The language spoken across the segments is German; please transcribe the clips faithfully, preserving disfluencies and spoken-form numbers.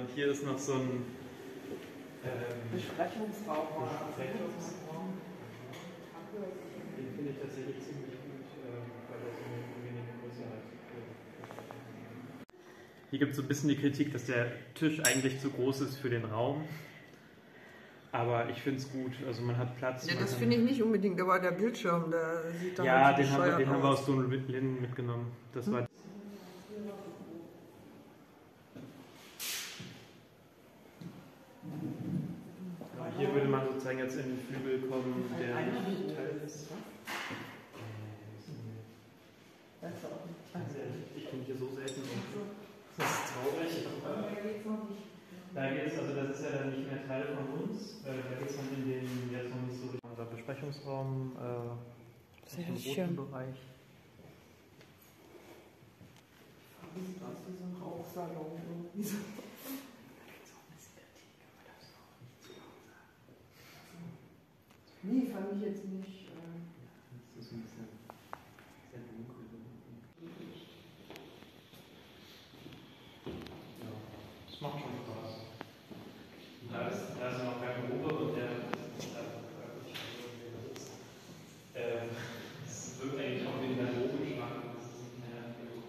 und hier ist noch so ein ähm, Besprechungsraum. Besprechungsraum. Den finde ich tatsächlich ziemlich gut, ähm, weil das irgendwie eine Größe hat. Hier gibt es so ein bisschen die Kritik, dass der Tisch eigentlich zu groß ist für den Raum. Aber ich finde es gut, also man hat Platz. Ja, das finde ich nicht unbedingt, aber der Bildschirm, der sieht da ja, halt den, haben wir, den aus. haben wir aus so einem Linden mitgenommen. Das hm? war ja, hier würde man sozusagen jetzt in den Flügel kommen, der nicht Teil ist. Ich bin hier so selten. Das ist traurig. Da geht es, also das ist ja dann nicht mehr Teil von uns. Da geht es dann in den jetzt noch nicht so unser Besprechungsraum, äh, sehr schön. Bereich. Das ist wie so ein Rauchsalon. Nee, fand ich jetzt nicht. Das ist ein bisschen sehr dunkel. Ja, das macht schon Spaß. Da ist, da ist noch Garderobe und der äh, es wirkt eigentlich auch wie ein Garderobenschrank. Das ist nicht mehr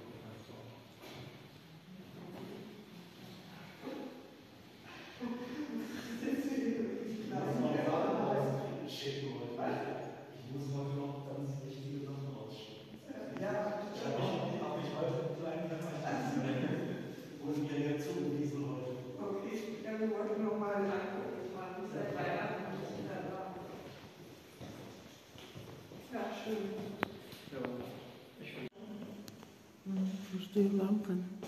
ich muss heute noch ganz wichtige Sachen rausschicken. Ja, ich habe mich, hab mich heute einen kleinen Vermeidung und mir ja zugewiesen heute. Okay, ja, wir wollten noch mal angucken. Ich war nicht seit Weihnachten wieder da. Ja, schön. Ja, ich finde. Wo stehen Lampen?